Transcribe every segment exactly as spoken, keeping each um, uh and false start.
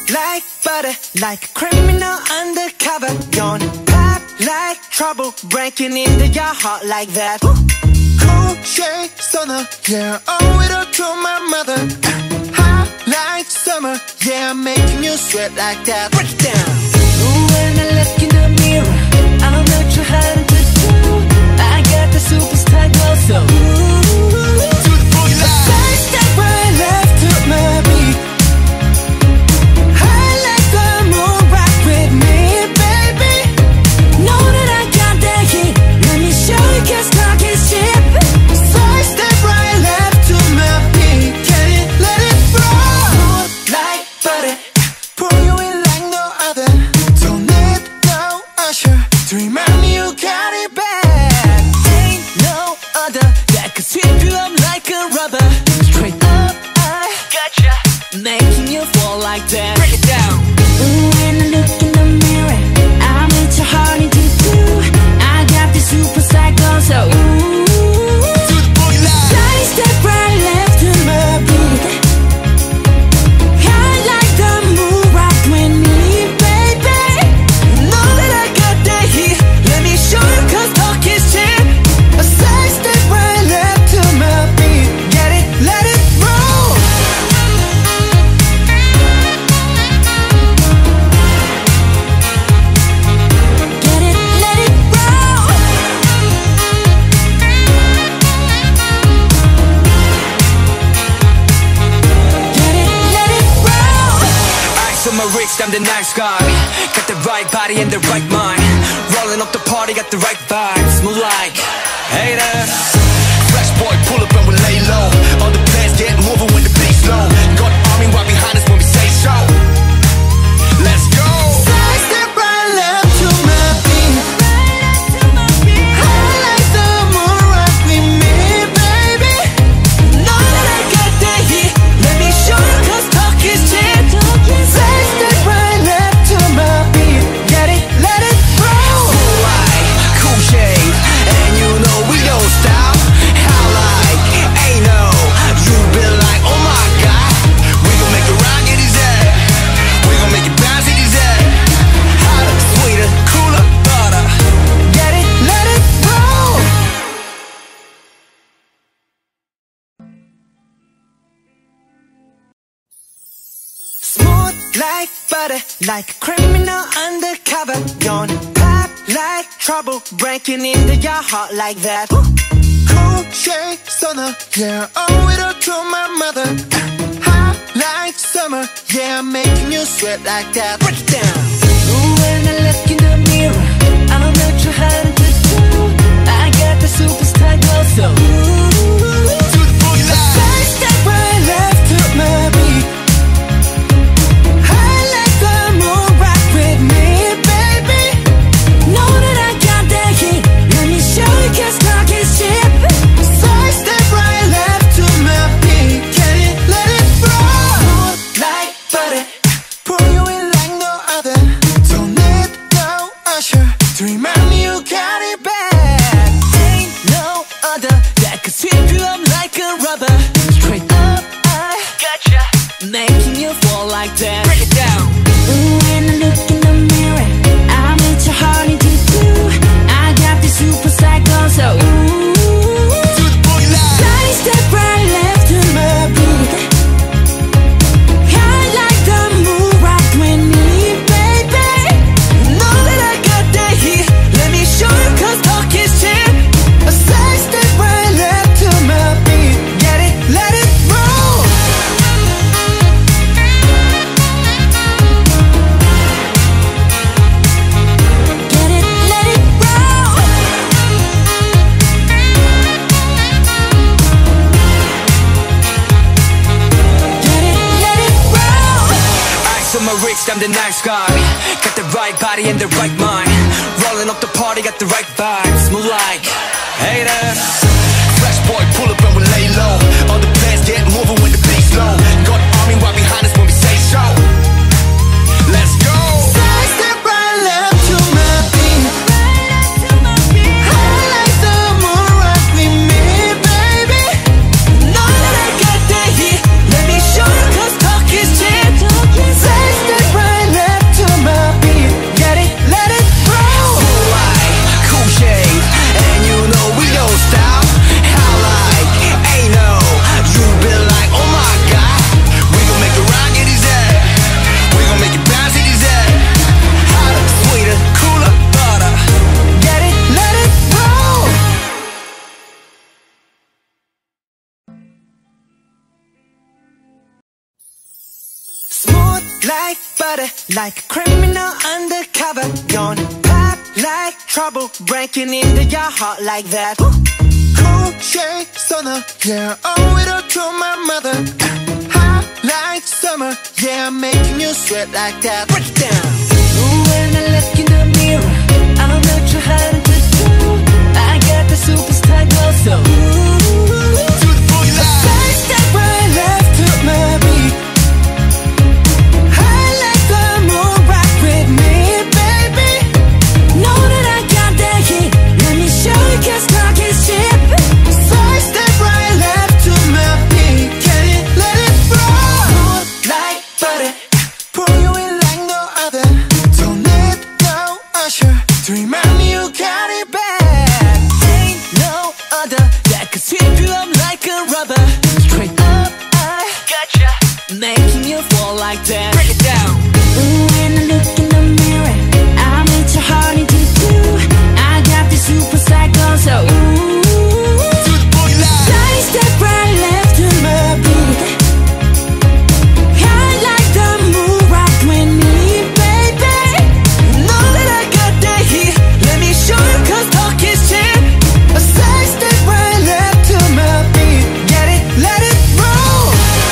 like butter, like a criminal undercover. Gonna pop like trouble, breaking into your heart like that. Cool shade stunner, yeah, owe it all to my mother. Hot like summer, yeah, making you sweat like that. Break it down. When I look in the mirror, I'm not too hard to do. I got the superstar glow, so ooh, To the boogie line. side step right left to my beat. I like the moon rock with me, baby. Know that I got that heat. Let me show you, 'cause talk is cheap. Side step right left to my beat. Can you let it roll? Like butter, Pull you in like no other. Don't need no usher to remind me you got it bad. Ain't no other that could sweep you up like a rubber. Straight up, I gotcha, making you fall like that. Break it down. When I look in the mirror, I'm with your heart into two. I got the super cycle, so ooh. To the boogie line. Side step right left to my beat. I like the moon rock with me, baby. Know that I got that heat. Let me show you, 'cause talk is cheap. A side step right left to my beat. Get it, let it roll. Get it, let it roll. Get it, let it roll. Ice on my wrist, I'm the nice guy. Got the right body and the right mind. Rolling up the party, got the right vibes. Move like haters. Fresh boy, pull up and we lay low. All the plans get moving when the beat's low. Got army right behind us when we say so. Let's go. Side step right left to my beat. I like the moon rock with me, baby. Know that I got that heat. Let me show you, 'cause talk is cheap. Side step right left to my beat. Get it, let it roll. Cool light, cool shade, and you know we don't stop. How like, ain't no, you been like, oh my god. We gon' make it rock in his head. We gon' make it bounce in his head. Hotter, sweeter, cooler, butter. Get it, let it roll. Smooth like butter, like a criminal undercover. Gonna pop like trouble, breaking into your heart like that. Cool shade stunner, yeah, owe it all to my mother. Hot like summer, yeah, making you sweat like that. Break it down. When I look in the mirror, I'm not too hard to do. I got the superstar glow, so ooh, To the boogie line. side step right left to my beat. I like the moon rock with me, baby. Know that I got that heat. Let me show you, 'cause talk is cheap. Side step right left to my beat. Can you let it roll? Like butter, Pull you in like no other. Don't need no usher to remind me you got it bad. Ain't no other that could sweep you up like a rubber. Straight up, I gotcha, making you fall like that. Break it down. When I look in the mirror, I'm with your heart into two. I got the super cycle, so ooh. To the boogie line. Side step right left to my beat. I like the moon rock with me, baby. Know that I got that heat. Let me show you, 'cause talk is cheap. A side step right left to my beat. Get it, let it roll. Get it, let it roll. Get it, let it roll. Ice on my wrist, I'm the nice guy. Got the right body and the right mind. Rolling up the party, got the right vibes. Move like haters. Fresh boy, pull up and we lay low. All the plans get moving when the beat's low. Got army right behind us when we say so. Let's go. Side step right left to my beat. I like the moon rock with me, baby. Know that I got that heat. Let me show you, 'cause talk is cheap. Side step Smooth like butter, like a criminal undercover. Gonna pop like trouble, breaking into your heart like that. Cool shade stunner, yeah, owe it all to my mother. Hot like summer, yeah, I'm making you sweat like that. Break it down. When I look in the mirror, I'm not too hard to do. I got the superstar glow, so To the boogie line. side step right left to my beat. I like the moon, rock with me, baby. Know that I got that heat. Let me show you, 'cause talk is cheap. Side step right left to my beat. Can it, let it roll. Smooth like butter. Pull you in like no other. Don't need no usher to remind me you got it bad. Ain't no other that could sweep you up like a rubber. Straight up, I gotcha, making you fall like that. Break it down. When I look in the mirror, I'm at your heart into two. I got the super psycho, so ooh. To the boogie line. Side step right left to my beat. I like the moon, rock with me, baby. Know that I got that heat. Let me show you, 'cause talk is cheap. A side step right left to my beat. Get it, let it roll.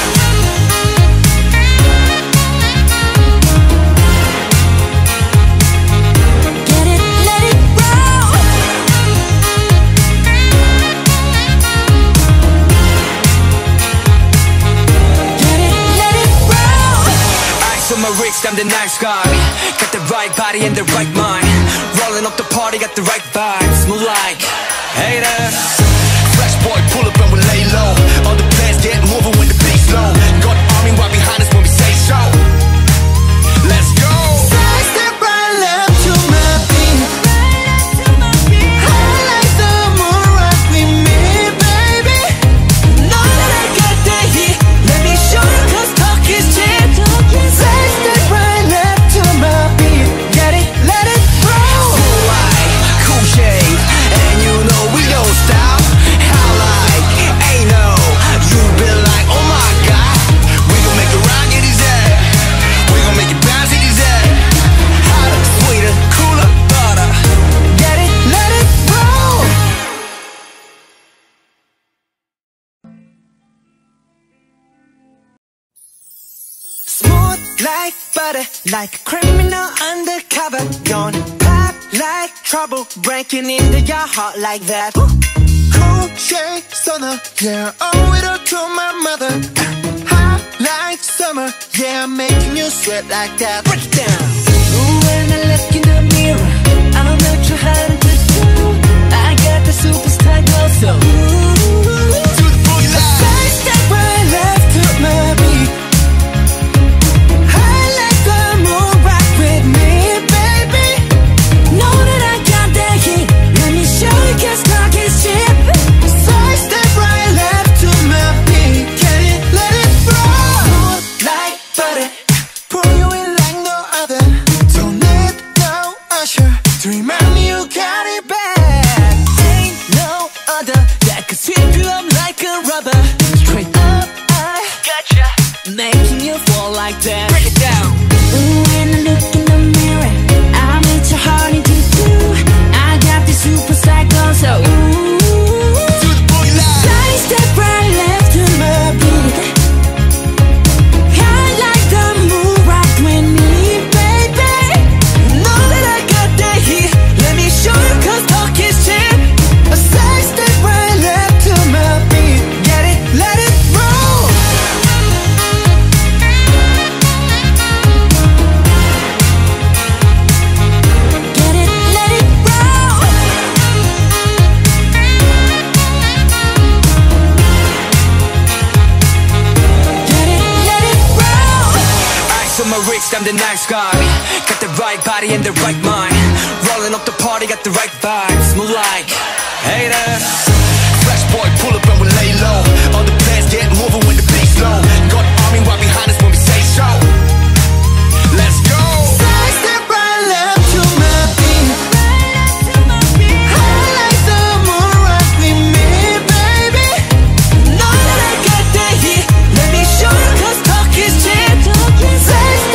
Get it, let it roll. Get it, let it roll. Ice on my wrist, I'm the nice guy. Got the right body and the right mind. Rolling up the party, got the right vibes. Move like haters. Fresh boy, pull up and we lay low. All the plans get moving when the beat's low. Got army right behind us when we say so. Let's go. Side step right left to my beat. I like the moon, rock with me, baby. Know that I got that heat. Let me show you, 'cause talk is cheap. Side step right left to my beat. Get it, let it roll. Like cool shade, and you know we don't stop. How like, ain't no, you been like, oh my god. We gon' make it rock in his head. We gon' make it bounce in his head. Hotter, sweeter, cooler, butter. Get it, let it roll. Smooth like butter, like a criminal undercover. Gonna pop like trouble, breaking into your heart like that. Cool shade stunner, yeah, owe it all to my mother. Hot like summer, yeah, I'm making you sweat like that. Break it down. When I look in the mirror, I'm not too hard to do. I got the superstar glow, so To the boogie line. side step right left to my beat. I like the moon, rock with me, baby. Know that I got that heat. Let me show you, 'cause talk is cheap. Side step right left to my beat. Can it, let it roll. Smooth like butter. Pull you in like no other. Don't need no usher to remind me you got it bad. Ain't no other that could sweep you up like a rubber. Straight up, I gotcha, making you fall like that. Break it down. When I look in the mirror, I'm at your heart into two. I got the super psycho, so ooh. To the boogie line. Side step right left to my beat. I like the moon, rock with me, baby. Know that I got that heat. Let me show you, 'cause talk is cheap. A side step right left to my beat. Get it, let it roll. Get it, let it roll. Get it, let it roll. Ice on my wrist, I'm the nice guy. Got the right body and the right mind. Rolling up the party, got the right vibes. Move like haters. Fresh boy, pull up and we lay low. All the plans get moving when the beat's low. Got army right behind us when we say so. Let's go. Side step right left to my beat. I like the moon, rock with me, baby. Know that I got that heat. Let me show you, 'cause talk is cheap. Side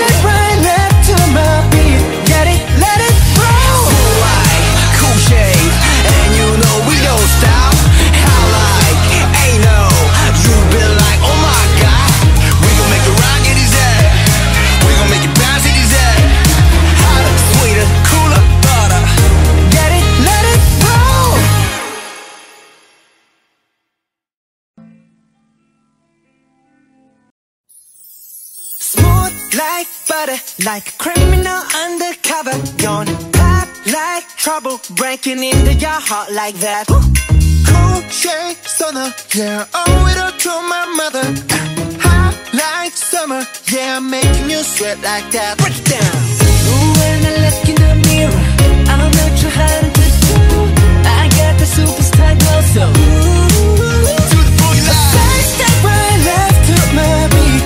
like butter, like a criminal undercover. Gonna pop like trouble, breaking into your heart like that. Cool shade stunner, yeah, owe it all to my mother. Hot like summer, yeah, I'm making you sweat like that. Break it down. When I look in the mirror, I'm not too hard to do. I got the superstar glow, so To the boogie line. side step right left to my beat.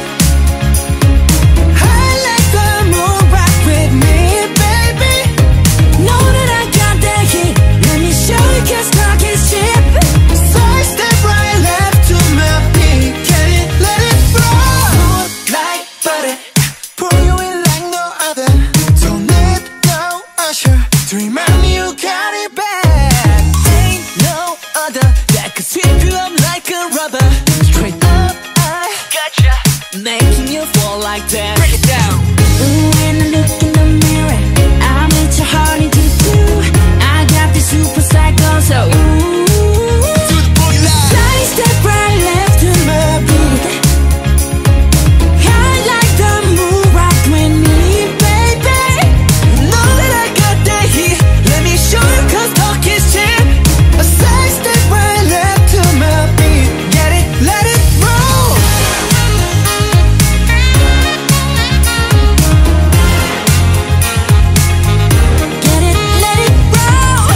I like the moon, rock with me, baby. Know that I got that heat. Let me show you, 'cause talk is cheap. Side step right left to my beat. Get it, let it roll. Like butter. Pull you in like no other. Don't need no usher to remind me you got it bad. Ain't no other that could sweep you up like a rubber. Straight up, I gotcha, making you fall like that. Break it down. When I look in the mirror, I'm at your heart into two. I got the super psycho, so ooh. To the boogie line. Side step right left to my beat. I like the moon, rock with me, baby. Know that I got that heat. Let me show you, 'cause talk is cheap. A side step right left to my beat. Get it, let it roll. Get it, let it roll.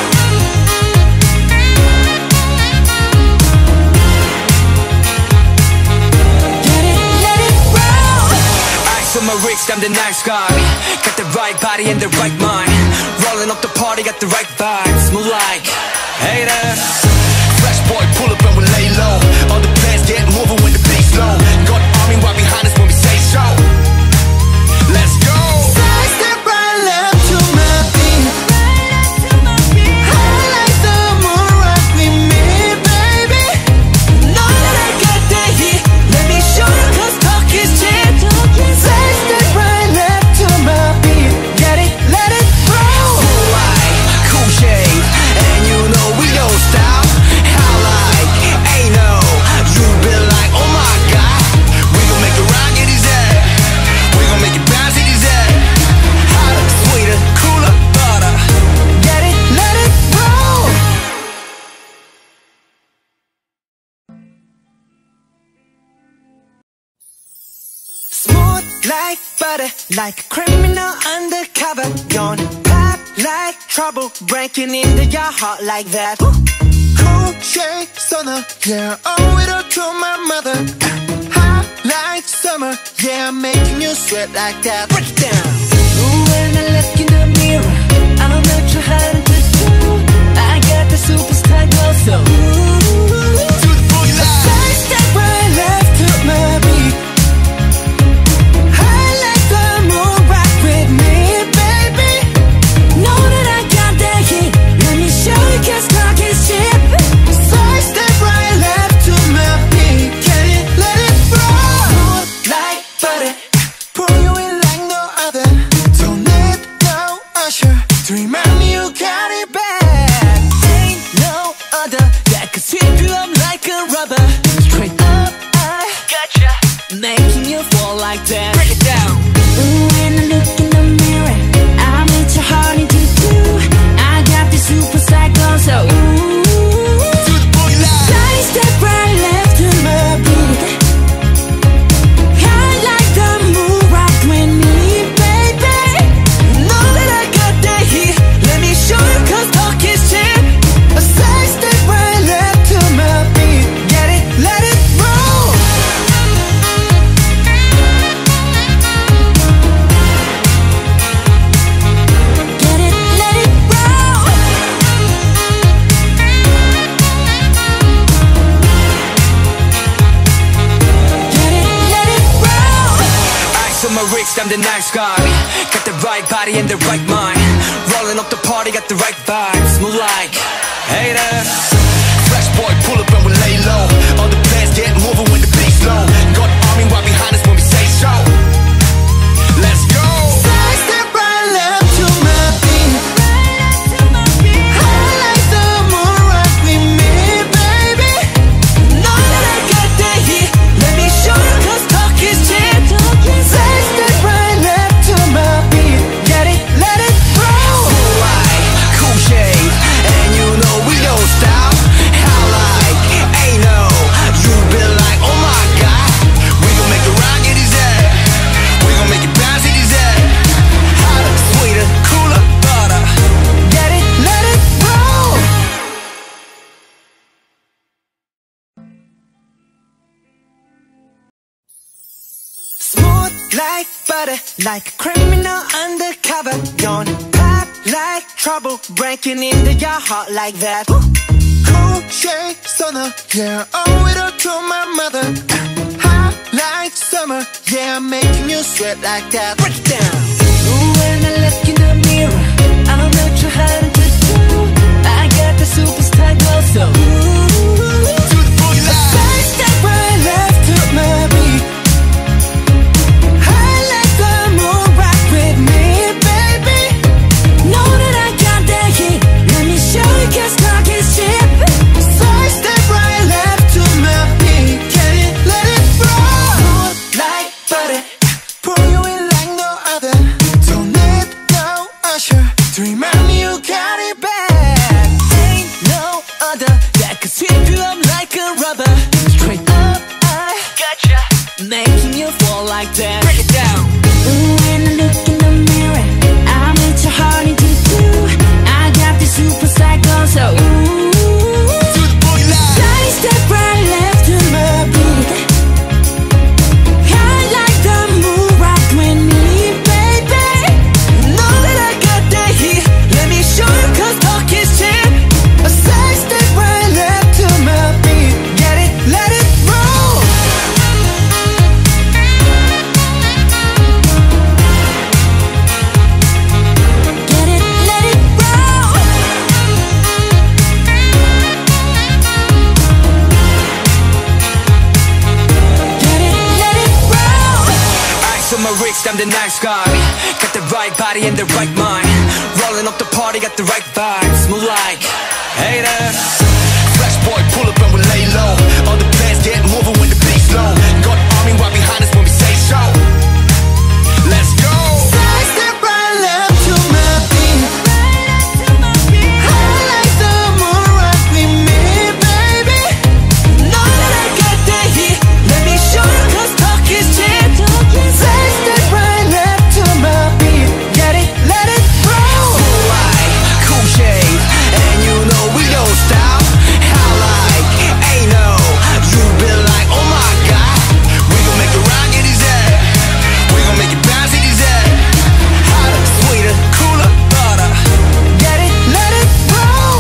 Get it, let it roll. Ice on my wrist, I'm the nice guy. Got the right body and the right mind. Rolling up the party, got the right vibes. Move like haters. Fresh boy, pull up and we lay low. All the plans get moving when the beat's low. Got army right behind us when we say so. Let's go. Side step right left to my beat. I like the moon, rock with me, baby. Know that I got that heat. Let me show you, 'cause talk is cheap. Side step right left to my beat. Get it, let it roll. Cool light, cool shade, and you know we don't stop. How like, ain't no, you been like, oh my god. We gon' make it rock in his head. We gon' make it bounce in his head. Hotter, sweeter, cooler, butter. Get it, let it roll. Smooth like butter, like a criminal undercover. Gonna pop like trouble, breaking into your heart like that. Cool shade stunner, yeah, owe it all to my mother. Hot like summer, yeah, I'm making you sweat like that. Break it down. When I look in the mirror, I'm not too hard to do. I got the superstar glow, so To the boogie line. side step right left to my beat. I like the moon, rock with me, baby. Know that I got that heat. Let me show you, 'cause talk is cheap. Side step right left to my beat. Get it, let it roll. Smooth like butter. Pull you in like no other. Don't need no usher to remind me you got it bad. Ain't no other that could sweep you up like a rubber. Straight up, I gotcha, making you fall like that. Break it down. When I look in the mirror, I'm at your heart into two. I got the super psycho, so To the boogie line. side step right left to my beat. I like the moon, rock with me, baby. Know that I got that heat. Let me show you, 'cause talk is cheap. A side step right left to my beat. Get it, let it roll. Get it, let it roll. Get it, let it roll. Ice on my wrist, I'm the nice guy. Got the right body and the right mind. Rolling up the party, got the right vibes. Move like haters. Fresh boy, pull up and we lay low. All the plans get moving when the beat's low. Got army right behind us when we say so. Let's go. Side step right left to my beat. I like the moon, rock with me, baby. Know that I got that heat. Let me show you, 'cause talk is cheap. Side step like butter, like a criminal undercover. Gonna pop like trouble, breaking into your heart like that. Cool shade stunner, yeah, owe it all to my mother. Hot like summer, yeah, making you sweat like that. Break it down. When I look in the mirror, I'm not too hard to do. I got the superstar glow, so To the boogie line. Side step right left to my beat. I like the moon rock with me, baby. Know that I got that heat. Let me show you, 'cause talk is cheap. Side step right left to my beat. Can you let it roll? Like butter, pour you in like no other. Don't need no usher to remind me you got it bad. ain't no other that could sweep you up like a rubber. Straight up, I gotcha, making you fall like that. Break it down. When I look in the mirror, I'm with your heart into two. I got the super cycle, so To the boogie line. side step right left to my beat. I like the moon rock with me, baby. Know that I got that heat. Let me show you, 'cause talk is cheap. A side step right left to my beat. Get it, let it roll. Get it, let it roll. Get it, let it roll. Ice on my wrist, I'm the nice guy. Got the right body and the right mind. Rolling up the party, got the right vibes. Move like haters. Fresh boy, pull up and we lay low. All the plans get moving when the beat's low. Got army right behind us when we say so. Let's go. Side step right left to my beat. I like the moon rock with me, baby. Know that I got that heat. Let me show you, 'cause talk is cheap. Side step right left to my beat. Get it, let it roll. Like cool shade, and you know we don't stop. How like, ain't no, you been like, oh my god. We gon' make it rock in his head. We gon' make it bounce in his head. Hotter, sweeter, cooler, butter. Get it, let it roll.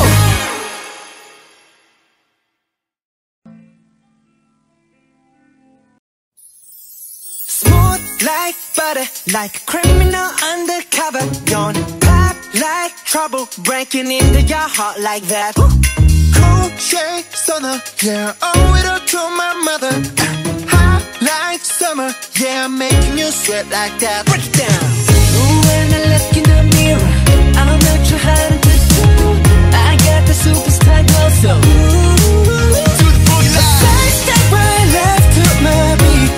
Smooth like butter, like a criminal undercover. Gonna pop like trouble, breaking into your heart like that. Cool shade stunner, yeah, owe it all to my mother. Hot like summer, yeah, making you sweat like that. Break it down. When I look in the mirror, I'm not too hard to do. I got the superstar glow, so To the boogie line. Side step right left to my beat.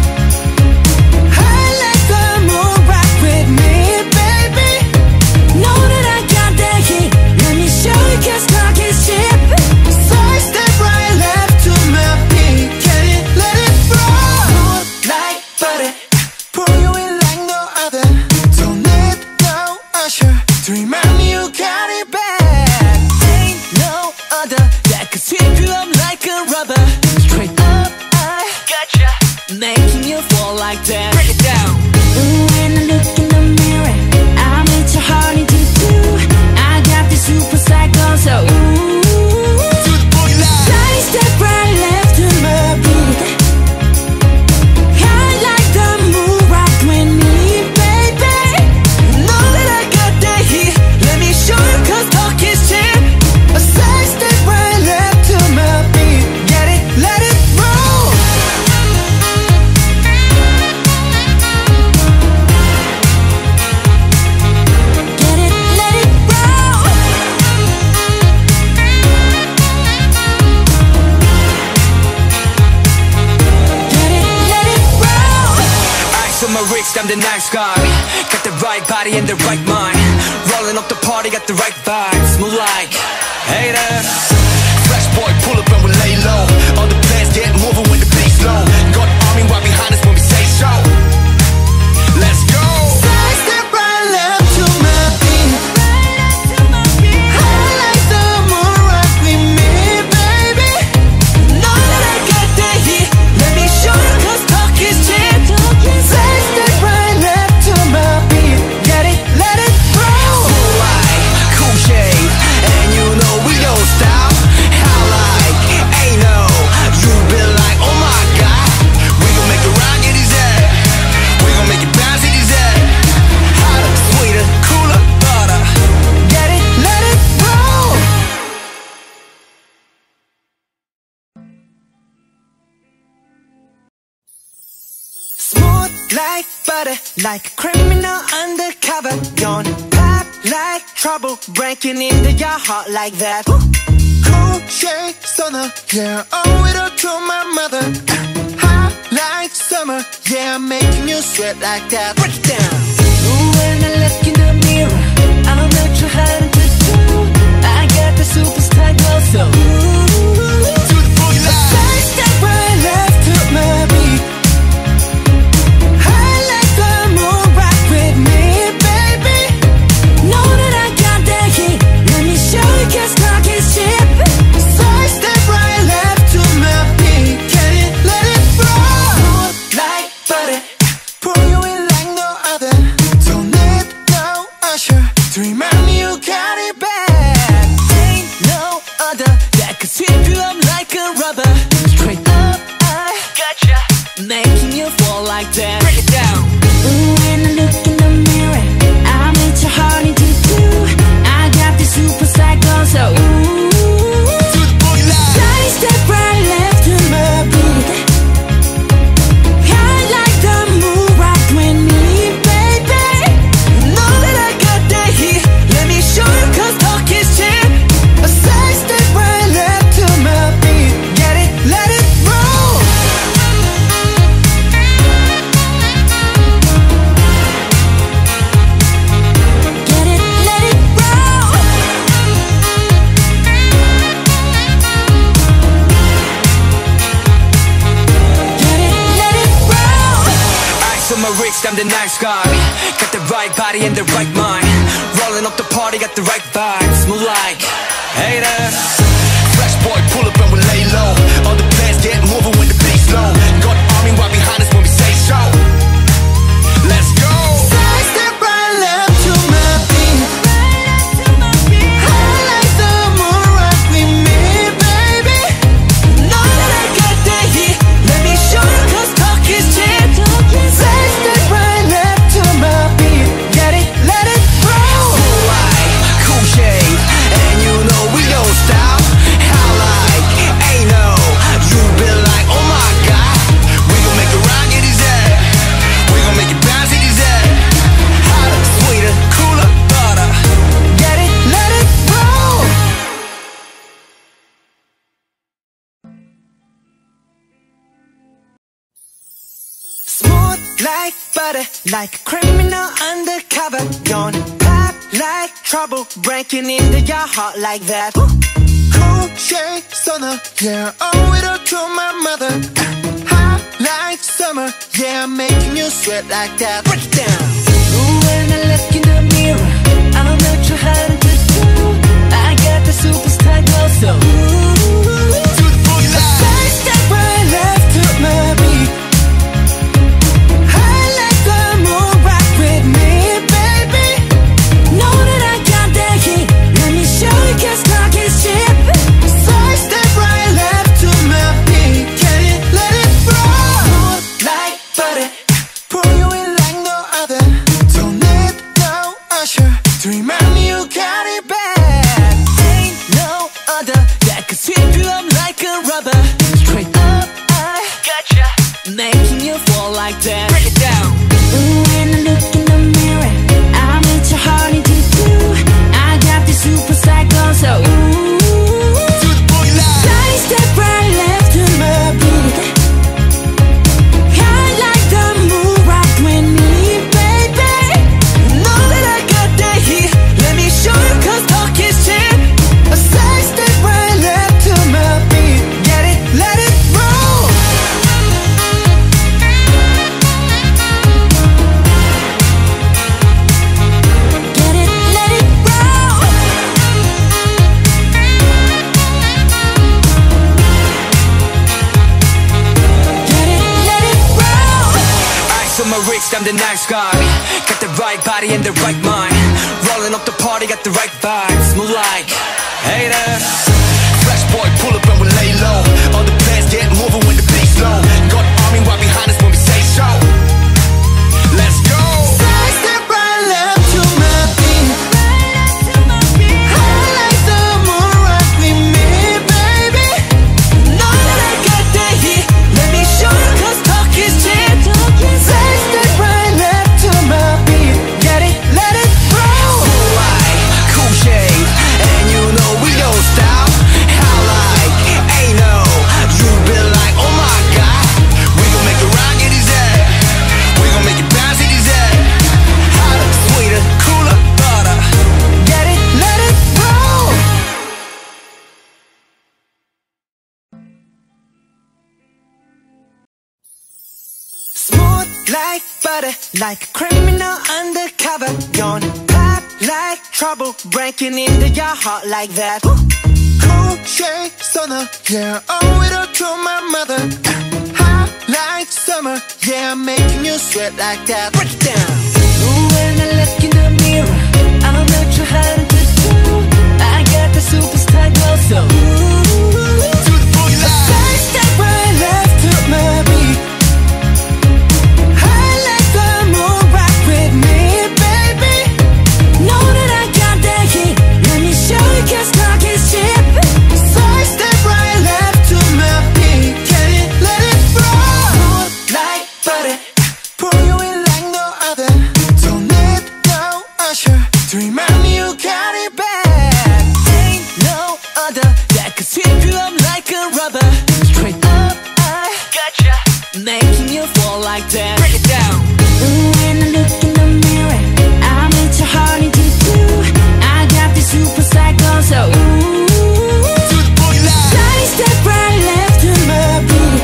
I like the moon rock with me, baby. Know that I got that heat. Let me show you, 'cause talk is cheap. Side step right left to my beat. Can you let it roll? Like butter, pour you in like no other. Don't need no usher to remind me you got it bad. ain't no other that could sweep you up like a rubber. Straight up, I gotcha, making you fall like that. Break it down. When I look in the mirror, I'm with your heart into two. I got the super cycle, so To the boogie line. side step right left to my beat. I like the moon rock with me, baby. Know that I got that heat. Let me show you, 'cause talk is cheap. A side step right left to my beat. Get it, let it roll. Get it, let it roll. Get it, let it roll. Ice on my wrist, I'm the nice guy. Got the right body and the right mind. Rolling up the party, got the right vibes. Move like haters. Fresh boy, pull up and we lay low. All the plans get moving when the beat's low. Got army right behind us when we say so. Let's go. Side step right left to my beat. I like the moon rock with me, baby. Know that I got that heat. Let me show you, 'cause talk is cheap. Side step like butter, like a criminal undercover. Gonna pop like trouble, breaking into your heart like that. Cool shade stunner, yeah, owe it all to my mother. Hot like summer, yeah, I'm making you sweat like that. Break it down. When I look in the mirror, I don't know too hard to do. I got the superstar glow, so To the boogie line. Side step right left to my beat. I like the moon, rock with me, baby. know that I got that heat. Let me show you, 'cause talk is cheap. Side step right left to my beat. Get it, let it roll. Like butter, pour you in like no other. Don't need no usher to remind me you got it bad. Ain't no other that could sweep you up like a rubber. Straight up, I Gotcha. making you fall like that. Break it down. When I look in the mirror, I make your heart into two. I got the super psycho, so ooh. To the boogie line. Side step right left to my beat. I like the moon, rock with me, baby. Know that I got that heat. Let me show you, 'cause talk is cheap. A side step right left to my beat. Get it, let it roll. Get it, let it roll. Get it, let it roll. Ice on my wrist, I'm the nice guy. Got the right body and the right mind. Rolling up the party, got the right vibes. Move like haters. Fresh boy, pull up and we lay low. All the plans get moving when the beat's low. Got army right behind us when we say so. Let's go. Side step right left to my beat. I like the moon, rock with me, baby. Know that I got that heat. Let me show you, 'cause talk is cheap. Side step right left to my beat. Get it, let it roll. Like cool shade, and you know we don't stop. How like, ain't no, you be like, oh my god. We gon' make it rock it is that. We gon' make it bounce it is that. Hotter, sweeter, cooler, butter. Get it, let it roll. Smooth like butter, like a criminal undercover. Gonna pop like trouble, breaking into your heart like that. Cool shade stunner, yeah, owe it all to my mother. Hot like summer, yeah, I'm making you sweat like that. Break it down. When I look in the mirror, I don't know too hard to do. I got the superstar glow, so To the boogie line. Side step right left to my beat. I like the moon, rock with me, baby. know that I got that heat. Let me show you, 'cause talk is cheap. Side step right left to my beat. Get it, let it roll. Smooth like butter, pour you in like no other. Don't need no usher to remind me you got it bad. Ain't no other that could sweep you up like a rubber. Straight up, I Gotcha. making you fall like that. Break it down. When I look in the mirror, I make your heart into two. I got the super psycho, so ooh. To the boogie line. Side step right left to my beat. I like the moon, rock with me, baby. Know that I got that heat. Let me show you, 'cause talk is cheap. A side step right left to my beat. Get it, let it roll. Get it, let it roll. Get it, let it roll. Ice on my wrist, I'm the nice guy. Got the right body and the right mind. Rolling up the party, got the right vibes. Move like haters. Fresh boy, pull up and we lay low. All the plans get moving when the beat's low. Got army right behind us when we say so. Let's go. Side step right left to my beat. I like the moon, rock with me, baby. Know that I got that heat. Let me show you, 'cause talk is cheap. Side step butter, like a criminal undercover. Gonna pop like trouble, breaking into your heart like that. Cool shade stunner, yeah, owe it all to my mother. Hot like summer, yeah, I'm making you sweat like that. Break it down. When I look in the mirror, I'm not sure how to do. I got the superstar glow, so To the boogie line. side step right left to my beat. I like the moon, rock with me, baby. Know that I got that heat. Let me show you, 'cause talk is cheap. Side step right left to my beat. Get it, let it roll. Like butter, Pull you in like no other. Don't need no usher to remind me you got it back. ain't no other that could sweep you up like a rubber. Straight up, I gotcha, making you fall like that. Break it down. When I look in the mirror, I'm into hard to do. I got the super cycle, so ooh. To the boogie line. Side step right left to my beat.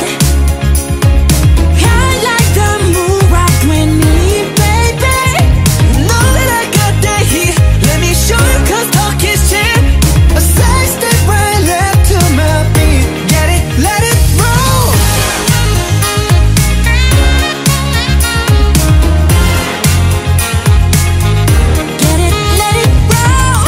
I like the moon, rock with me, baby. Know that I got that heat. Let me show you, 'cause talk is cheap. A side step right left to my beat. Get it, let it roll. Get it, let it roll.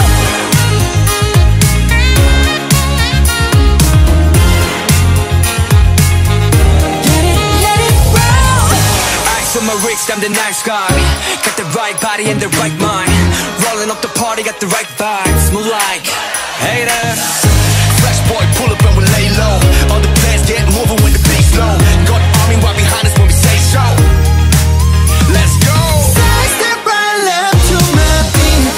Get it, let it roll. Ice on my wrist, I'm the nice guy. Got the right body and the right mind. Rolling up the party, got the right vibes. Move like haters. Fresh boy, pull up and we lay low. All the plans get moving when the beat's low. Got army right behind us when we say so. Let's go. Side step right left to my beat.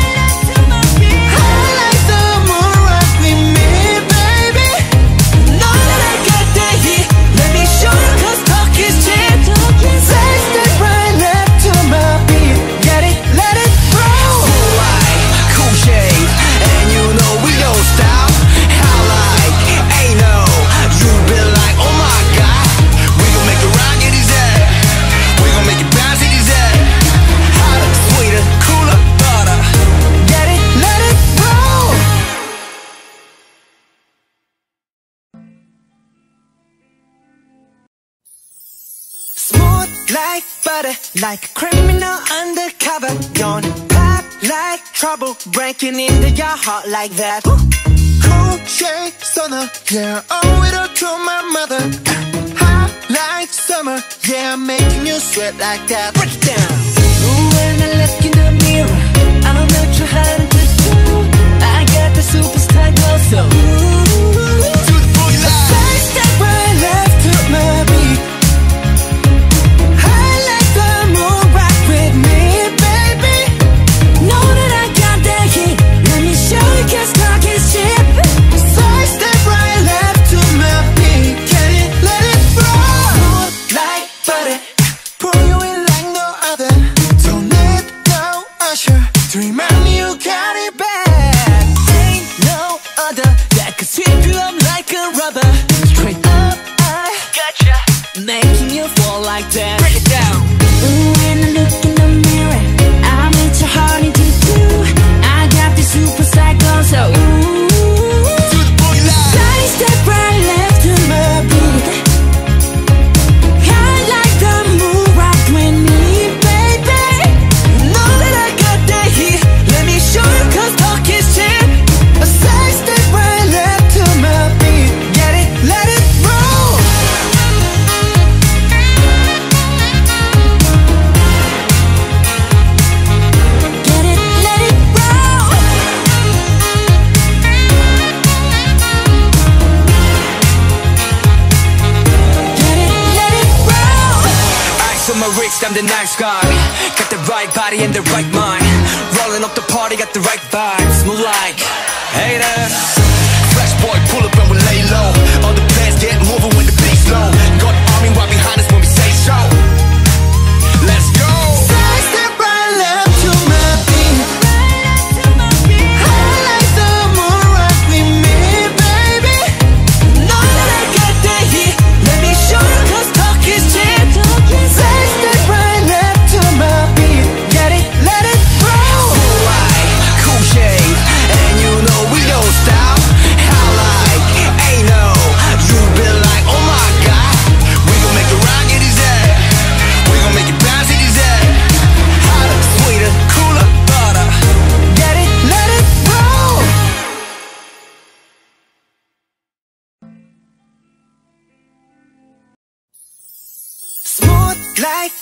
I like the moon, rock with me, baby. Know that I got that heat. Let me show you, 'cause talk is cheap. Side step right left to my beat. Get it, let it roll. Like cool shade, and you know we don't stop. How like, ain't no, you been like, oh my god. We gon' make it rock in his head. We gon' make it bounce in his head. Hotter, sweeter, cooler, butter. Get it, let it roll. Smooth like butter, like a criminal undercover. Gonna pop like trouble, breaking into your heart like that. Cool shade stunner, yeah, owe it all to my mother. Hot like summer, yeah, I'm making you sweat like that. Break it down. When I look in the mirror, I'm not sure how to do. I got the superstar glow, so To the boogie line. side step right left to my beat. I like the moon, rock with me, baby. Know that I got that heat. Let me show you, 'cause talk is cheap. Side step right left to my beat. Get it, let it roll. Like butter, Pull you in like no other. Don't need no usher to remind me you got it back. ain't no other that could sweep you up like a rubber. Straight up, I gotcha, making you fall like that. Break it down. When I look in the mirror, I'm into hard to do. I got the super cycle, so To the boogie line. side step right left to my beat. I like the moon, rock with me, baby. Know that I got that heat. Let me show you, 'cause talk is cheap. A side step right left to my beat. Get it, let it roll. Get it, let it roll. Get it, let it roll. Ice on my wrist, I'm the nice guy. Got the right body and the right mind. Rolling up the party, got the right vibes. Move like haters. Fresh boy, pull up and we lay low. All the plans get moving when the beat's low. Got army right behind us when we say so. Let's go. Side step right left to my beat. I like the moon, rock with me, baby. Know that I got that heat. Let me show you, 'cause talk is cheap. Side step right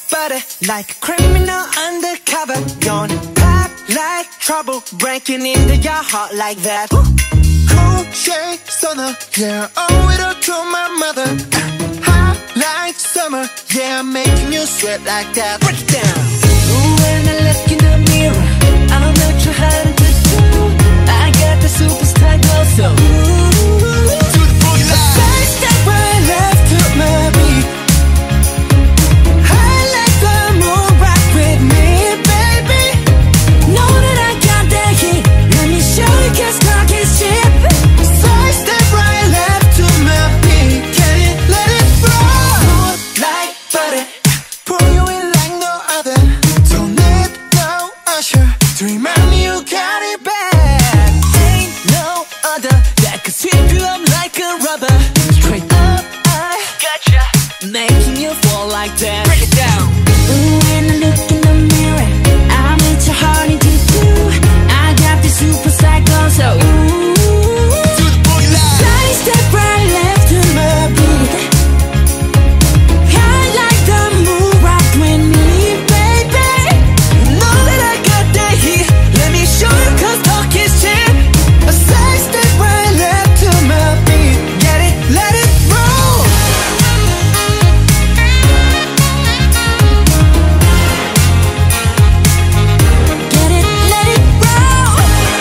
butter, like a criminal undercover. Gonna pop like trouble, breaking into your heart like that. Cool shade stunner, yeah, owe it all to my mother. Hot like summer, yeah, making you sweat like that. Break it down. When I look in the mirror, I'm not sure how to do. I got the superstar glow, so To the boogie line. Side step right left to my beat. I like the moon rock with me, baby. know that I got that heat. Let me show you, 'cause talk is cheap. Side step right left to my beat. Can you let it roll? Smooth like butter, Pull you in like no other. Don't need no usher to remind me you got it bad. Ain't no other that could sweep you up like a rubber. Straight up, I Gotcha. making you fall like that. Break it down. When I look in the mirror, I'm with your heart into two. I got the superstar glow, so To the boogie line. side step right left to my beat. I like the moon rock with me, baby. Know that I got that heat. Let me show you, 'cause talk is cheap. A side step right left to my beat. Get it, let it roll. Get it, let it roll.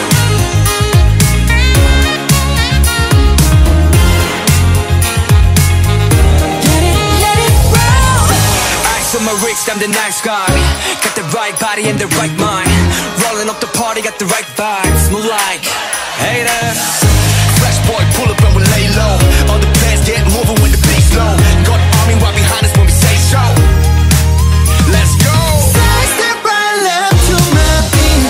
Get it, let it roll. Ice on my wrist, I'm the nice guy. Got the right body and the right mind. Rolling up the party, got the right vibes. Move like haters. Fresh boy, pull up and we lay low. All the plans get moving when the beat's low. Got army right behind us when we say so. Let's go. Side step right left to my beat.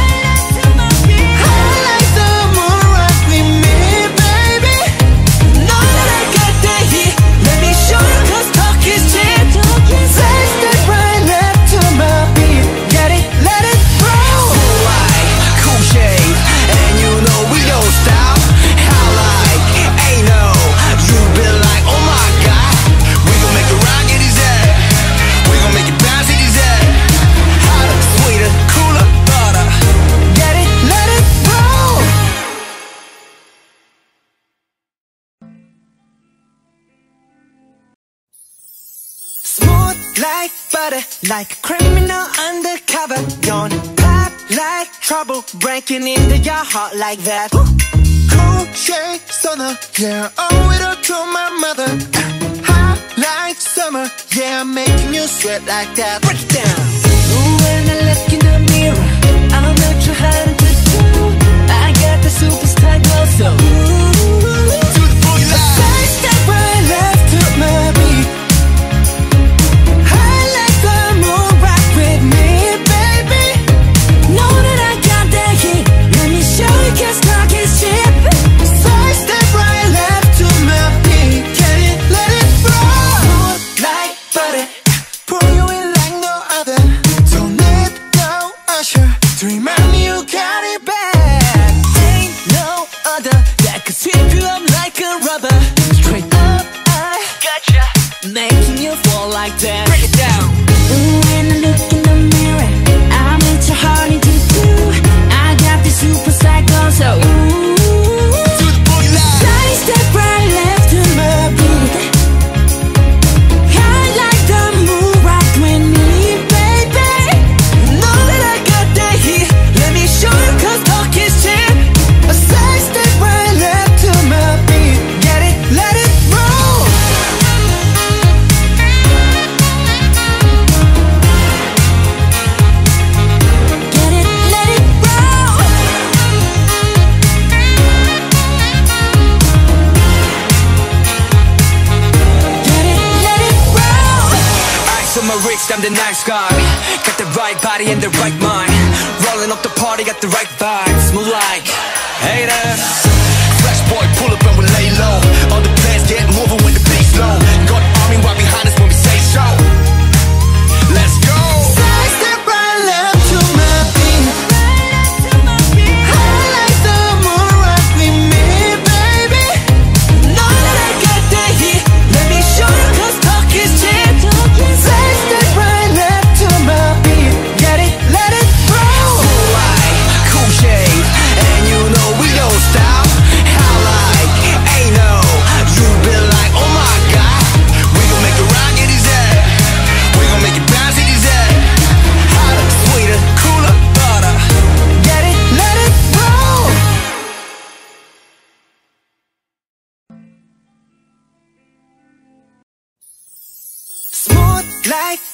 I like the moon rock with me, baby. Know that I got that heat. Let me show you, 'cause talk is cheap. Side step right left to my beat. Get it, let it roll. Like cool shade, and you know we don't stop. How like, ain't no, you been like, oh my god. We gon' make it rock in his head. We gon' make it bounce in his head. Hotter, sweeter, cooler, butter. Get it, let it roll. Smooth like butter, like a criminal undercover. Gonna pop like trouble, breaking into your heart like that. Cool shade stunner, yeah, owe it all to my mother. Hot like summer, yeah, making you sweat like that. Break it down. When I look in the mirror, I'm not sure how to do. I got the superstar glow, so To the boogie line. Side step right left to my beat. I like the moon rock with me, baby. know that I got that heat. Let me show you, 'cause talk is cheap. Side step right left to my beat. Can you let it roll? Smooth like butter, Pull you in like no other. Don't need no usher to remind me you got it bad. Ain't no other that could sweep you up like a rubber. Straight up, I Gotcha. making you fall like that. Break it down. When I look in the mirror, I'm with your heart into two. I got the superstar glow, so To the boogie line. side step right left to my beat. I like the moon rock with me, baby. Know that I got that heat. Let me show you, 'cause talk is cheap. A side step right left to my beat. Get it, let it roll. Get it, let it roll. Get it, let it roll. Ice on my wrist, I'm the nice guy. Got the right body and the right mind. Rolling up the party, got the right vibes. Move like haters. Fresh boy, pull up and we lay low. All the plans get moving when the beat's low. Got army right behind us when we say so. Let's go. Side step right left to my beat. I like the moon rock with me, baby. Know that I got that heat. Let me show you, 'cause talk is cheap. Side step right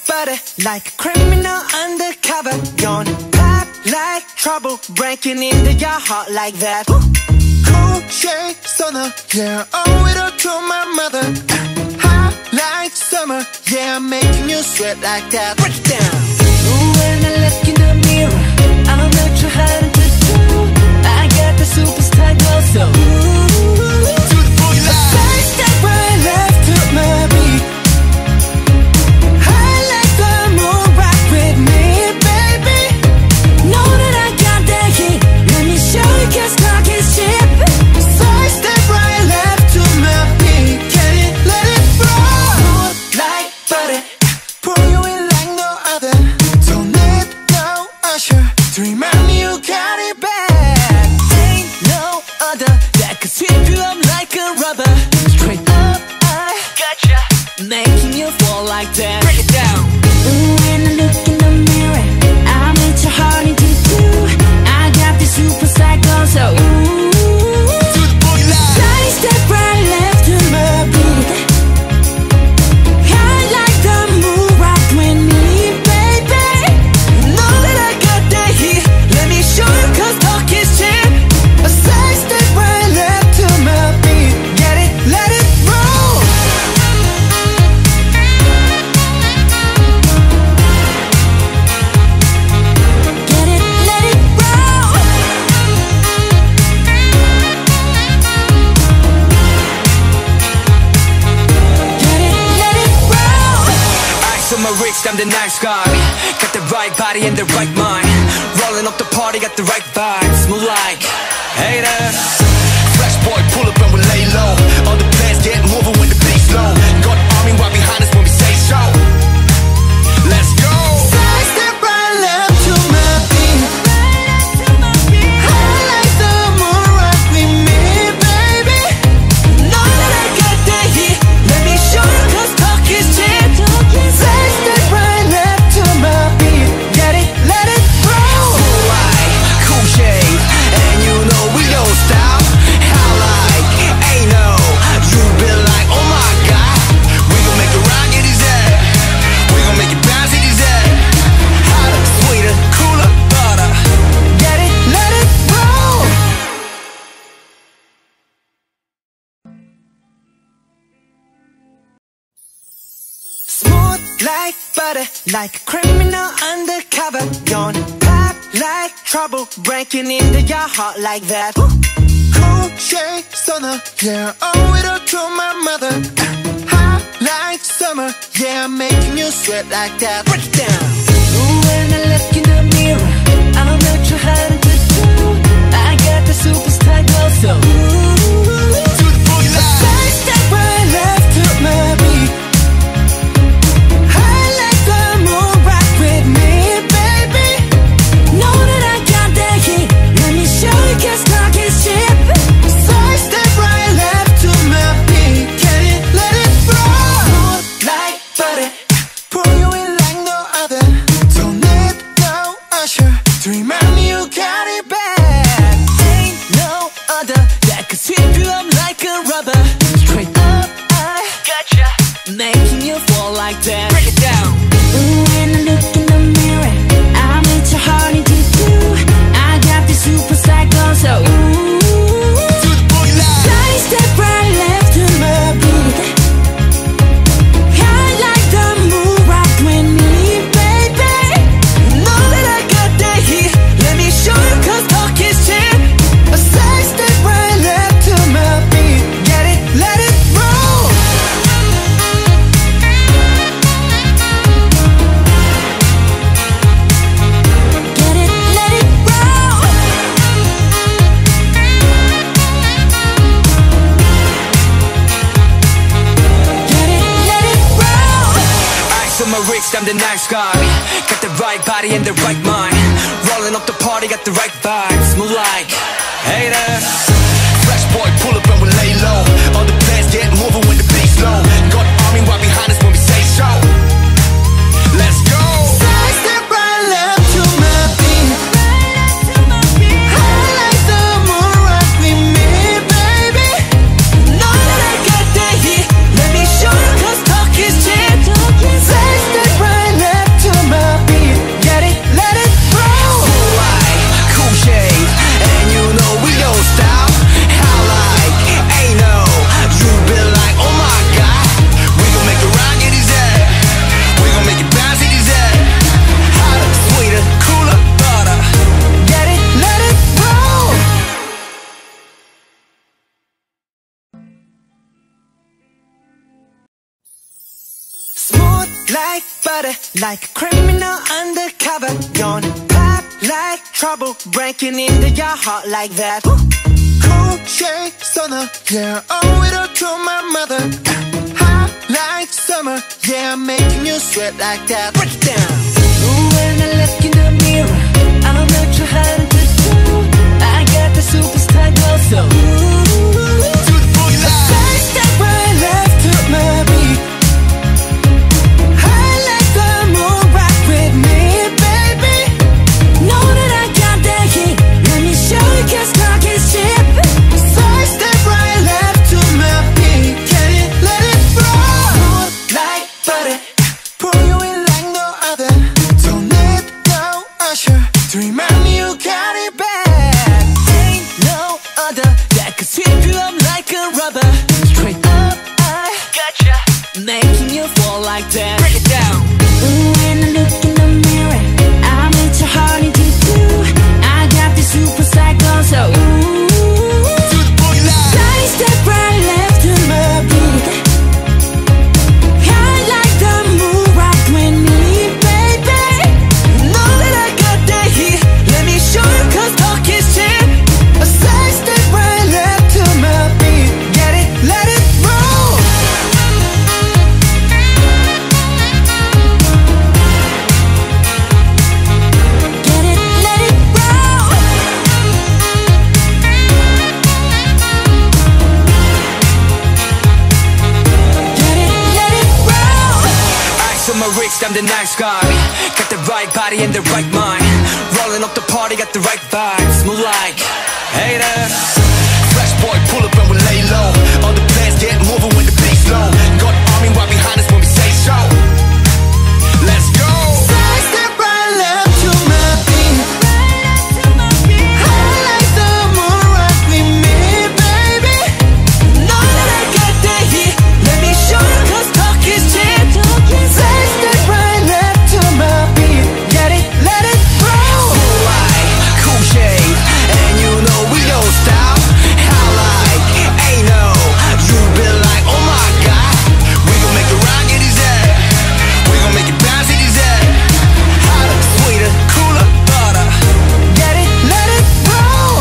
butter, like a criminal undercover. Gonna pop like trouble, breaking into your heart like that. Cool shade stunner, yeah, owe it all to my mother. Hot like summer, yeah, I'm making you sweat like that. Break it down. When I look in the mirror, I don't know too hard to do. I got the superstar glow, so ooh, To the boogie line. side step right left to my beat. I like the moon, rock with me, baby. know that I got that heat. Let me show you, 'cause talk is cheap. Side step right left to my beat. Get it, let it roll. Smooth like butter, pull you in like no other. Don't need no usher to remind me you got it bad. Ain't no other that could sweep you up like a rubber. Straight up, I Gotcha. making you fall like that. Break it down. When I look in the mirror, I'm at your heart into two. I got the super psycho, so ooh. To the boogie line. Side step right left to my beat. I like the moon, rock with me, baby. Know that I got that heat. Let me show you, 'cause talk is cheap. A side step right left to my beat. Get it, let it roll. Get it, let it roll. Get it, let it roll. Ice on my wrist, I'm the nice guy. Got the right body and the right mind. Rolling up the party, got the right vibes. Move like haters. Fresh boy, pull up and we lay low. All the plans get moving when the beat's low. Got army right behind us when we say so. Let's go. Side step right left to my beat. I like the moon, rock with me, baby. Know that I got that heat. Let me show you, 'cause talk is cheap. Side step right left to my beat. Get it, let it roll. Like cool shade, and you know we don't stop. How like, ain't no, you been like, oh my god. We gon' make it rock it is that. We gon' make it bounce it is that. Hotter, sweeter, cooler, butter. Get it, let it roll. Smooth like butter, like a criminal undercover. Gonna pop like trouble, breaking into your heart like that. Cool shade stunner, yeah, owe it all to my mother. Hot like summer, yeah, I'm making you sweat like that. Break it down. When I look in the mirror, I don't know too hard to do. I got the superstar glow, so ooh. To the boogie line. Side step right left to my beat. I like the moon, rock with me, baby. Know that I got that heat. Let me show you, 'cause talk is cheap. Side step right left to my beat. Get it, let it roll. Smooth like butter, pull you in like no other. Don't need no usher to remind me you got it bad. Ain't no other that could sweep you up like a rubber. Straight up, I Gotcha. making you fall like that. Break it down. When I look in the mirror, I'm at your heart into two. I got the super psycho, so ooh. To the boogie line. Side step right left to my beat. I like the moon, rock with me, baby. Know that I got that heat. Let me show you, 'cause talk is cheap. A side step right left to my beat. Get it, let it roll. Get it, let it roll. Get it, let it roll. Ice on my wrist, I'm the nice guy. Got the right body and the right mind. Rolling up the party, got the right vibes. Move like haters. Fresh boy, pull up and we lay low. All the plans get moving when the beat's low. Got army right behind us when we say so. Let's go. Side step right left to my beat. I like the moon, rock with me, baby. Know that I got that heat. Let me show you, 'cause talk is cheap. Side step right left. like butter, like a criminal undercover. Gonna pop like trouble, breaking into your heart like that. Cool shade stunner, yeah, owe it all to my mother. Hot like summer, yeah, I'm making you sweat like that. Break it down. When I look in the mirror, I'm not too hard to do. I got the superstar glow, so To the boogie line. side step right left to my beat. I like the moon, rock with me, baby. Know that I got that heat. Let me show you, 'cause talk is cheap. Side step right left to my beat. Get it, let it roll. Like butter, Pull you in like no other. Don't need no usher to remind me you got it bad. ain't no other that could sweep you up like a rubber. Straight up, I Gotcha. making you fall like that. Break it down. When I look in the mirror, I'm into hard to do. I got the super cycle, so ooh. To the boogie line. Side step right left to my beat. I like the moon, rock with me, baby. Know that I got that heat. Let me show you, 'cause talk is cheap. A side step right left to my beat. Get it, let it roll. Get it, let it roll. Get it, let it roll. Ice on my wrist, I'm the nice guy. Got the right body and the right mind. Rolling up the party, got the right vibes. Move like haters. Fresh boy, pull up and we lay low. All the plans get moving when the beat's low. Got army right behind us when we say so. Let's go. Side step right left to my beat. I like the moon, rock with me, baby. Know that I got that heat. Let me show you, 'cause talk is cheap. Side step right left to my beat. Get it, let it roll. Cool light, cool shade, and you know we don't stop. How like, ain't no, you been like, oh my god. We gon' make it rock in his head. We gon' make it bounce in his head. Hotter, sweeter, cooler, butter. Get it, let it roll.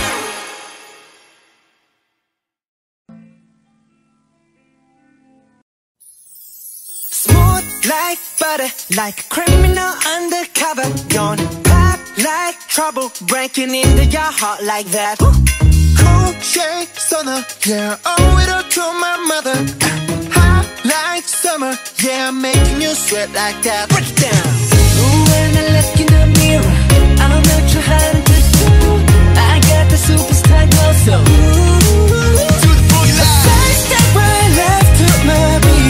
Smooth like butter, like a criminal undercover. Gonna pop like trouble, breaking into your heart like that. Cool shade stunner, yeah, owe it all to my mother. Hot like summer, yeah, I'm making you sweat like that. Break it down. When I look in the mirror, I'm not too hard to do. I got the superstar glow, so To the boogie line. side step right left to my beat.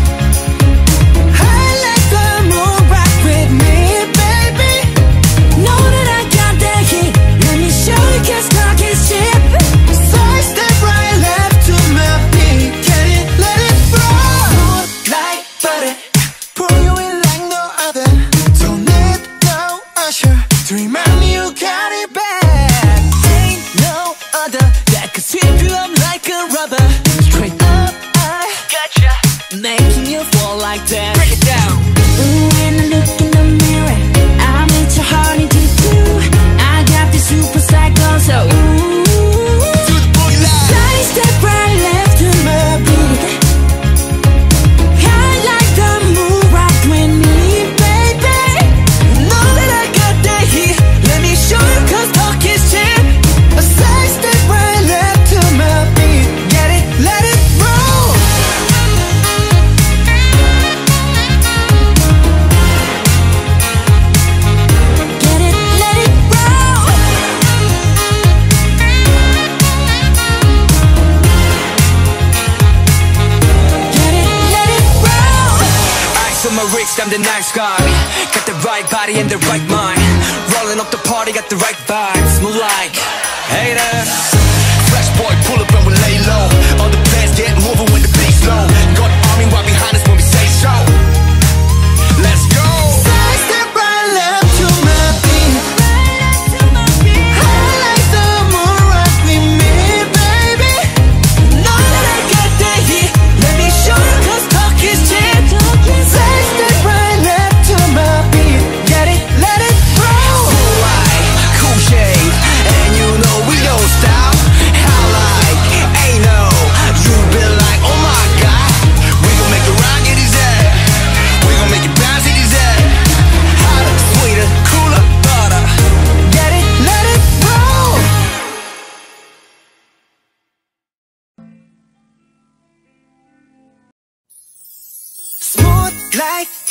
I like the moon, rock with me, baby. Know that I got that heat. Let me show you, 'cause talk is cheap. Side step right left to my beat. Get it, let it roll. Smooth like butter, Pull you in like no other. Don't need no usher to remind me you got it bad. ain't no other that could sweep you up like a rubber. Straight up, I Gotcha. making you fall like that. Break it down. When I look in the mirror, I'm into hard to do. I got the super cycle, so ooh. To the boogie line. Side step right left to my beat. I like the moon, rock with me, baby. Know that I got that heat. Let me show you, 'cause talk is cheap. A side step right left to my beat. Get it, let it roll. Get it, let it roll. Get it, let it roll. Ice on my wrist, I'm the nice guy. Got the right body and the right mind. Rolling up the party, got the right vibes. Move like haters. Fresh boy, pull up and we lay low. All the plans get moving when the beat's low. Got army right behind us when we say so. Let's go. Side step right left to my beat. I like the moon, rock with me, baby. Know that I got that heat. Let me show you, 'cause talk is cheap. Side step right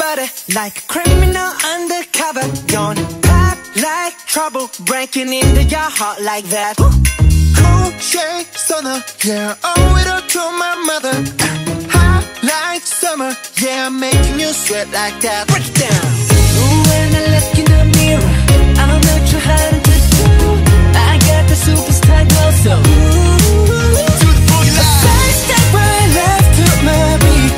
butter, like a criminal undercover. Gonna pop like trouble, breaking into your heart like that. Cool shade stunner, yeah, owe it all to my mother. Hot like summer, yeah, making you sweat like that. Break it down. When I look in the mirror, I'm not too hard to do. I got the superstar glow, so To the boogie line. Side step right left to my beat.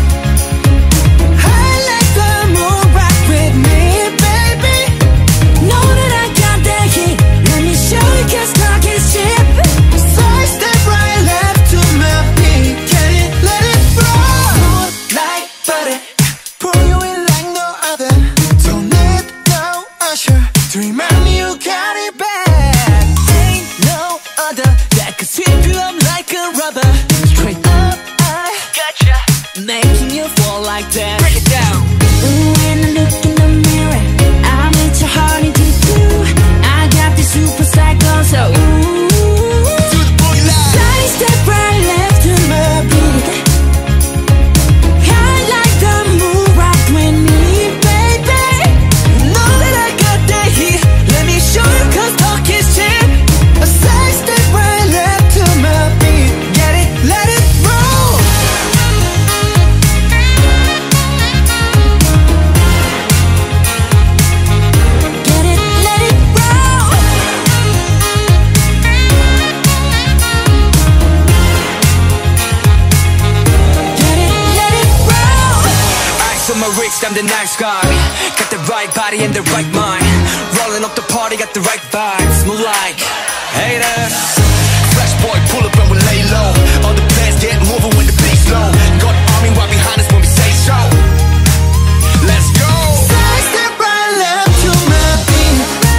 I like the moon, rock with me, baby. know that I got that heat. Let me show you, 'cause talk is cheap. Side step right left to my beat. Can you let it roll? Smooth like butter, pour you in like no other. Don't need no usher to remind me you got it bad. Ain't no other that could sweep you up like a rubber. Straight up, I Gotcha. making you fall like that. Break it down. When I look in the mirror, I'm with your heart into two. I got the superstar glow, so To the boogie line. side step right left to my beat. I like the moon, rock with me, baby. Know that I got that heat. Let me show you, 'cause talk is cheap. A side step right left to my beat. Get it, let it roll. Get it, let it roll. Get it, let it roll. Ice on my wrist, I'm the nice guy. Got the right body and the right mind. Rolling up the party, got the right vibes. Move like haters. Fresh boy, pull up and we lay low. All the plans get moving when the beat's low. Got army right behind us when we say so. Let's go. Side step right left to my beat.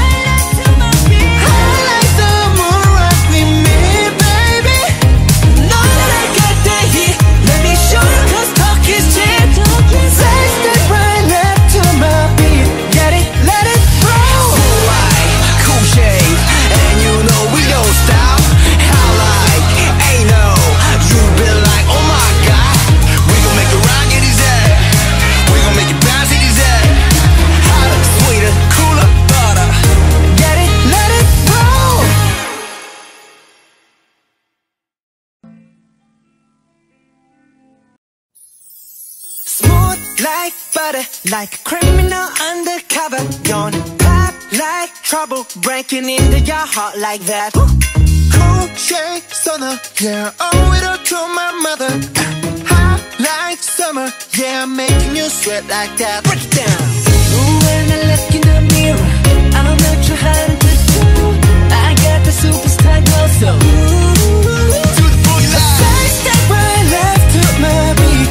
I like the moon, rock with me, baby. Know that I got that heat. Let me show you, 'cause talk is cheap. Side step right left to my beat. Get it, let it roll. Right, cool shade, and you know we don't stop. How like, ain't no, you been like, oh my god. We gon' make it rock in his head. We gon' make it bounce in his head. Hotter, sweeter, cooler, butter. Get it, let it roll. Smooth like butter, like a criminal undercover. Gonna pop like trouble, breaking into your heart like that. Cool shade stunner, yeah, owe it all to my mother. Hot like summer, yeah, making you sweat like that. Break it down. When I look in the mirror, I'm not too hard to do. I got the superstar glow, so To the boogie line. Side step right left to my beat.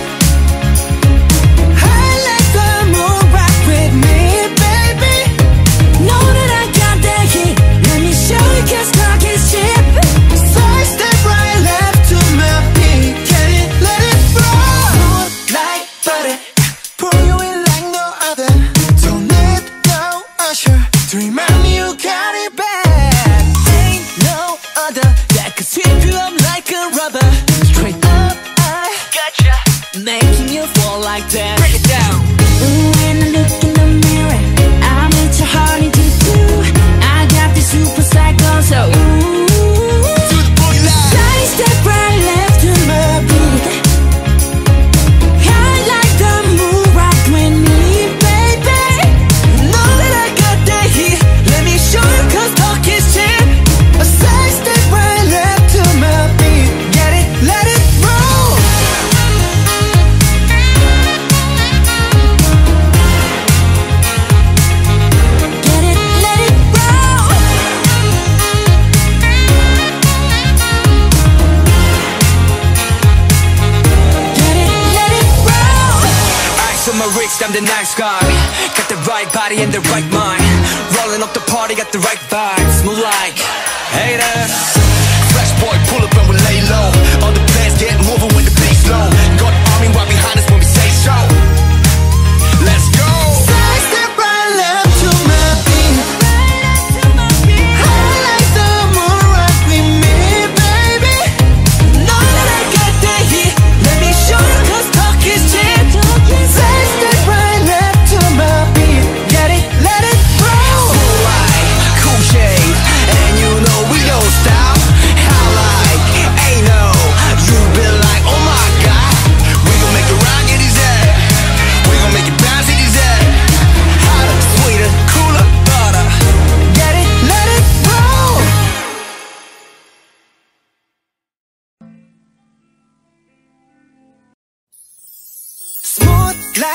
I like the moon, rock with me, baby. know that I got that heat. Let me show you, 'cause talk is cheap. Side step right left to my beat. Can you let it roll? Smooth like butter, Pull you in like no other. Don't need no usher to remind me you got it bad. Ain't no other that could sweep you up like a rubber. Straight up, I Gotcha. making you fall like that. Break it down. When I look in the mirror, I'm with your heart into two. I got the superstar glow, so To the boogie line. side step right left to my beat. I like the moon, rock with me, baby. know that I got that heat. Let me show you, 'cause talk is cheap. A side step right left to my beat. Get it, let it roll. Get it, let it roll. Get it, let it roll. Ice on my wrist, I'm the nice guy. Got the right body and the right mind. Rolling up the party, got the right vibes. Move like haters. Fresh boy, pull up and we lay low. All the plans get moving when the beat's low. Got army right behind us when we say so. Let's go. Side step right left to my beat. I like the moon, rock with me, baby. Know that I got that heat. Let me show you, 'cause talk is cheap. Side step right left.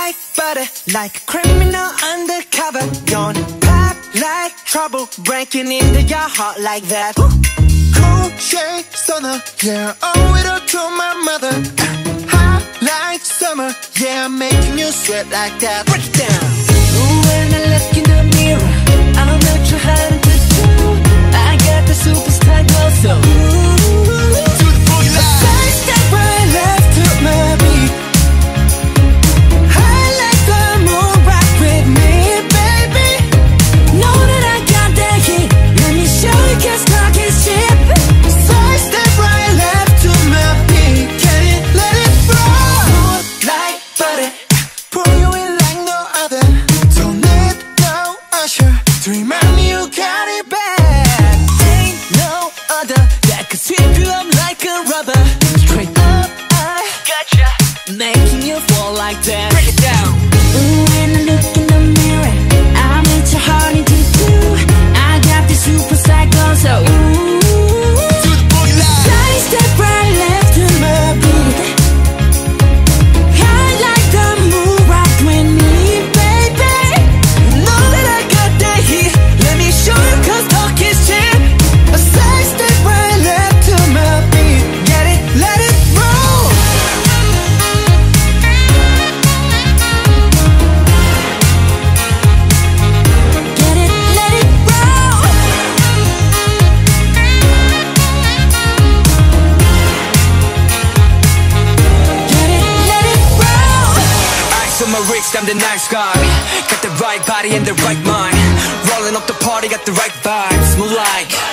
like butter, like a criminal undercover. Gonna pop like trouble, breaking into your heart like that. Cool shade stunner, yeah, owe it all to my mother. Hot like summer, yeah, making you sweat like that. Break it down. When I look in the mirror, I'm not sure how to do. I got the superstar glow, so To the boogie line. Side step right left to my beat. I like the moon, rock with me, baby. know that I got that heat. Let me show you, 'cause talk is cheap. Side step right left to my beat. Get it, let it roll. Smooth like butter, Pull you in like no other. Don't need no usher to remind me you got it bad. Ain't no other that could sweep you up like a rubber. Straight up, I gotcha, making you fall like that. Break it down. When I look in the mirror, I'm not sure how to do. I got the superstar glow, so To the boogie line. side step right left to my beat. I like the moon, rock with me, baby. know that I got that heat. Let me show you, 'cause talk is cheap. A side step right left to my beat. Get it, let it roll. Get it, let it roll. Get it, let it roll. Ice on my wrist, I'm the nice guy. Got the right body and the right mind. Rolling up the party, got the right vibes. Move like